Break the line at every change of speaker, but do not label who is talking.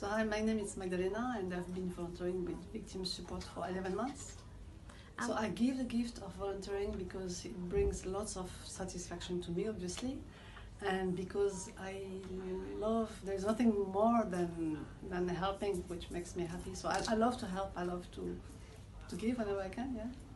So hi, my name is Magdalena, and I've been volunteering with victim support for 11 months. So I give the gift of volunteering because it brings lots of satisfaction to me, obviously, and because I love, there's nothing more than helping which makes me happy. So I love to help, I love to give whenever I can, yeah.